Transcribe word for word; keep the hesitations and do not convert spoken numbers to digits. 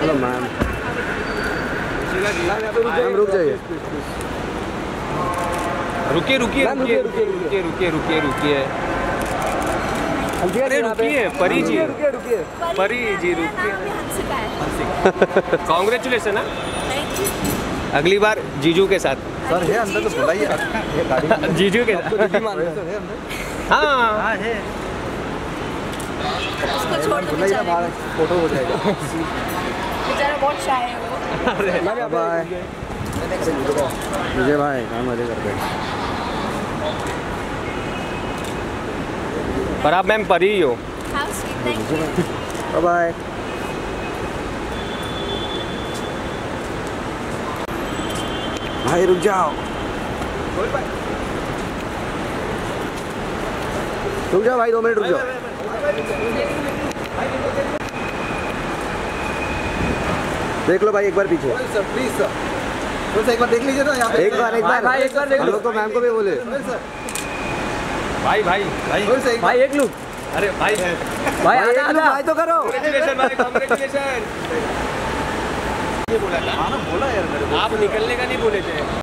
Hello ma'am, ma'am रुक जाइए। रुकिए रुकिए रुकिए रुकिए रुकिए रुकिए रुकिए रुकिए अरे रुकिए परी जी, रुकिए रुकिए परी जी रुकिए। कॉन्ग्रेचुलेसन है, अगली बार जीजू के साथ। सर है अंदर तो बुलाइए गाड़ी जीजू के साथ। हाँ है, बुलाइए बाहर फोटो हो जाएगा। बेचारा बहुत शाय है वो। बाय विजय भाई, काम मजे करते हैं। पर आप मैम परी ही हो। हाँ sweet, thank you. Bye bye. भाई रुक जाओ, रुक जाओ भाई, दो मिनट रुक जाओ। देख लो भाई एक बार पीछे। सर प्लीज सर, सर एक बार देख लीजिए ना यहाँ पे। एक बार एक बार भाई एक बार देख हम लो। लोग तो मैम को भी बोले। भाई भाई भाई भाई एक लुक। अरे भाई भाई भाई एक आजा लो, आजा। भाई तो करो। कांग्रेचुलेशन भाई, कांग्रेचुलेशन। ये बोला था, हाँ ना बोला यार मेरे को। आप निकलने का नहीं बोले थे।